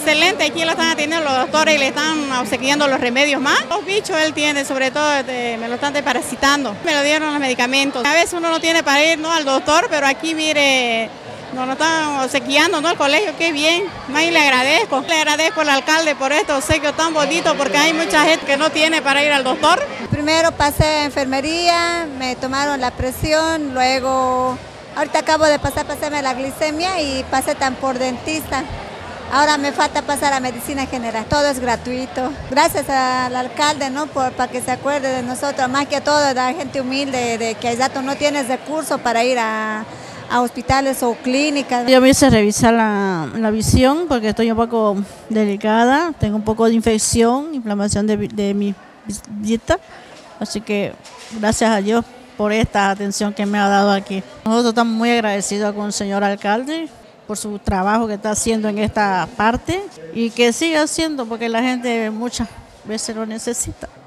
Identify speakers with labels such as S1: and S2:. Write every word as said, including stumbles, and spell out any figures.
S1: excelente, aquí lo están atendiendo los doctores y le están obsequiando los remedios más. Los bichos él tiene, sobre todo de, me lo están desparasitando, me lo dieron los medicamentos. A veces uno no tiene para ir, ¿no?, al doctor, pero aquí mire, nos lo están obsequiando, ¿no?, el colegio, qué bien. Más le agradezco, le agradezco al alcalde por este obsequio tan bonito, porque hay mucha gente que no tiene para ir al doctor.
S2: Primero pasé a enfermería, me tomaron la presión, luego ahorita acabo de pasar, pasarme la glicemia y pasé tan por dentista. Ahora me falta pasar a medicina general, todo es gratuito. Gracias al alcalde, ¿no?, por, para que se acuerde de nosotros, más que todo de la gente humilde, de que hay datos no tienes recursos para ir a, a hospitales o clínicas.
S3: Yo me hice revisar la, la visión porque estoy un poco delicada, tengo un poco de infección, inflamación de, de mi vista, así que gracias a Dios por esta atención que me ha dado aquí. Nosotros estamos muy agradecidos con el señor alcalde por su trabajo que está haciendo en esta parte y que siga haciendo porque la gente muchas veces lo necesita.